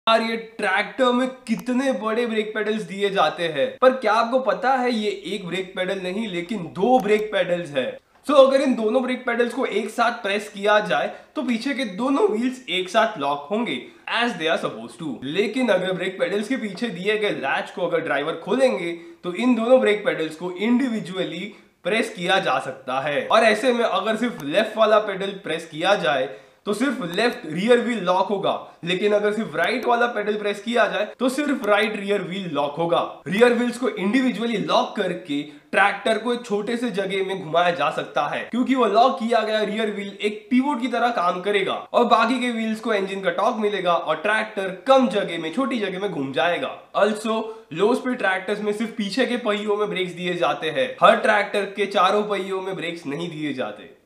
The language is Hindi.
यार ये ट्रैक्टर में कितने बड़े ब्रेक पेडल्स दिए जाते हैं, पर क्या आपको पता है ये एक ब्रेक पेडल नहीं लेकिन दो ब्रेक पेडल्स है। अगर इन दोनों ब्रेक पेडल्स को एक साथ प्रेस किया जाए तो पीछे के दोनों व्हील्स एक साथ लॉक होंगे as they are suppose to. लेकिन अगर ब्रेक पेडल्स के पीछे दिए गए लैच को अगर ड्राइवर खोलेंगे तो इन दोनों ब्रेक पेडल्स को इंडिविजुअली प्रेस किया जा सकता है। और ऐसे में अगर सिर्फ लेफ्ट वाला पेडल प्रेस किया जाए तो सिर्फ लेफ्ट रियर व्हील लॉक होगा, लेकिन अगर सिर्फ राइट वाला पेडल प्रेस किया जाए तो सिर्फ राइट रियर व्हील लॉक होगा। रियर व्हील्स को इंडिविजुअली लॉक करके ट्रैक्टर को एक छोटे से जगह में घुमाया जा सकता है, क्योंकि वो लॉक किया गया रियर व्हील एक पिवोट की तरह काम करेगा और बाकी के व्हील्स को इंजन का टॉर्क मिलेगा और ट्रैक्टर कम जगह में छोटी जगह में घूम जाएगा। ऑल्सो लो स्पीड ट्रैक्टर्स में सिर्फ पीछे के पहियों में ब्रेक्स दिए जाते हैं, हर ट्रैक्टर के चारों पहियों में ब्रेक्स नहीं दिए जाते।